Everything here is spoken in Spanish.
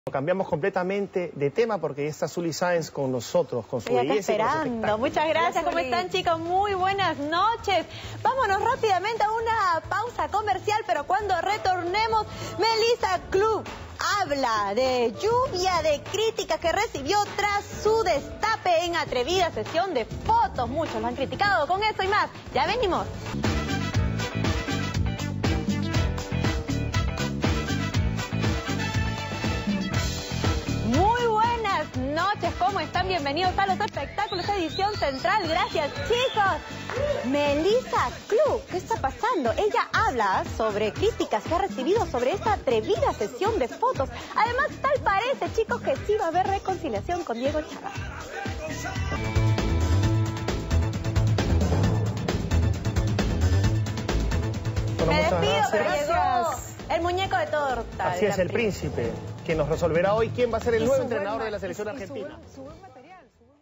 Cambiamos completamente de tema porque ya está Zully Sáenz con nosotros, con su belleza y con su espectáculo. Muchas gracias, ¿cómo están, chicos? Muy buenas noches. Vámonos rápidamente a una pausa comercial, pero cuando retornemos, Melissa Club habla de lluvia de críticas que recibió tras su destape en atrevida sesión de fotos. Muchos lo han criticado con eso y más. Ya venimos. Noches, ¿cómo están? Bienvenidos a los espectáculos, edición central. Gracias, chicos. Melissa Club, ¿qué está pasando? Ella habla sobre críticas que ha recibido sobre esta atrevida sesión de fotos. Además, tal parece, chicos, que sí va a haber reconciliación con Diego Chávez. Me despido, pero llegó el muñeco de torta. Así es, el príncipe, que nos resolverá hoy quién va a ser el nuevo entrenador de la selección argentina. Su buen material.